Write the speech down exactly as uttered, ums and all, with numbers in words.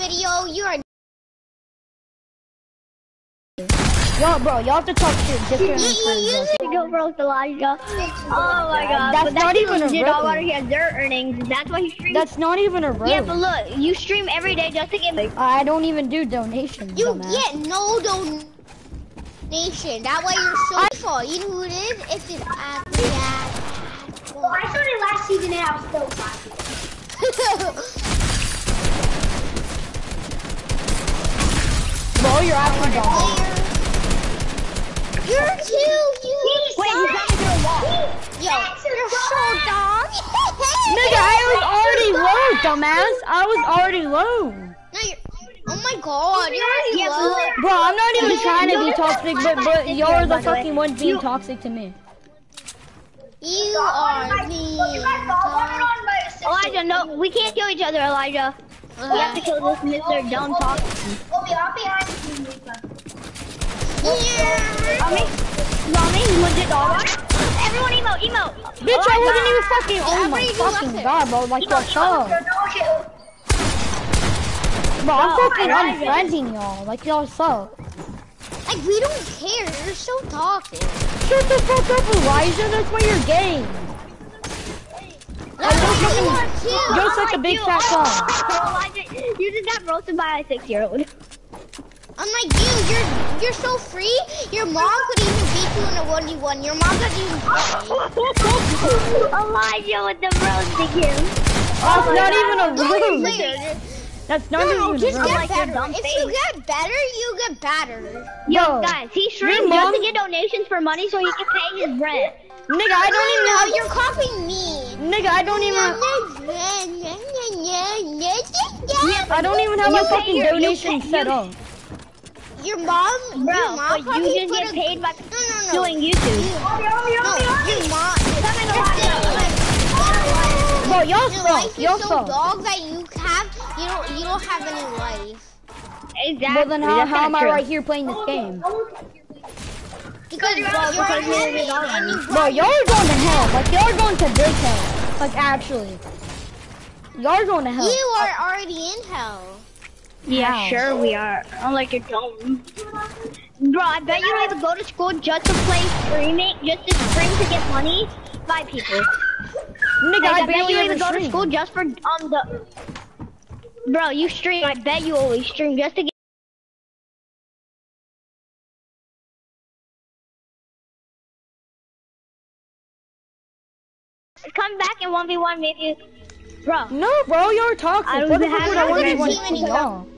video, you are. Yo, bro, y'all have to talk shit. Different You, you, Go roast Elijah. Oh my god. That's but not even a legit all roast. out he has their earnings. That's why he streams. That's not even a road. Yeah, but look, you stream every day just to get like. I don't even do donations. you dumbass. get no donation. That way you're so full. You know who it is? It's an app. Yeah. Well, I started last season and I was still fine. Bro, you're actually dumb. You're too. You Wait, he's trying to get a wall. Yo, you're so dumb. Nigga, I was already low, dumbass. I was already low. No, you're. Oh my god, you're already Yeah, low. but- Bro, I'm not even trying to be toxic, but but y'all are the by the way. fucking ones being toxic to me. You are me. Elijah, no, we can't kill each other, Elijah. We have to kill this Mister Dumb Talk. Okay, I'll be honest with you. Yeah. Rami, Rami, legit dog. Everyone emote, emote. Bitch, I wasn't even fucking. Oh my Everybody do fucking left god, bro. Like, what's up? Bro, I'm Oh, fucking Elijah. unfriending y'all. Like, y'all suck. Like, we don't care. You're so toxic. Shut the fuck up, Elijah. That's why you're gay. That's why you are too. You're such a big fat cunt. Elijah, you just got roasted by a six-year-old. I'm like, dude, you're you're so free. Your mom could even beat you in a one v one. Your mom doesn't even play. Elijah with the roasting him. That's not even a Don't room. play. That's not No, even just a room. get like your better. dumb If face. you get better, you get better. Yo, Bro, guys, he your streams mom- just to get donations for money so he can pay his rent. Nigga, I don't even No, have. you're copying me. Nigga, I don't even. I don't even have my You pay fucking your- you donation pay- set you- up. Your mom, Bro, your mom but probably you just put get a- paid by No, no, no. doing YouTube. No, your mom. Coming Elijah. Bro, y'all Your suck. life Y'all is so suck. dog that you have. You don't. You don't have any life. Exactly. Well, then how, that's how not am I true. right here playing this game? Because you're, because you're you're an in enemy and you Bro, brought y'all are going to hell. Like, y'all are going to big hell. Like, actually. Y'all are going to hell. You are already in hell. Yeah, Wow. sure we are. Unlike your dome. Bro, I bet you don't even go to school just to play streaming, just to stream to get money. Five people. Nigga, Like, I I bet barely you don't ever even go to stream. school just for um the. Bro, you stream. I bet you always stream just to get. Come back and one v one maybe. Bro, No, bro, you're toxic. I don't What the even fuck have would I no want to team one anymore. y'all?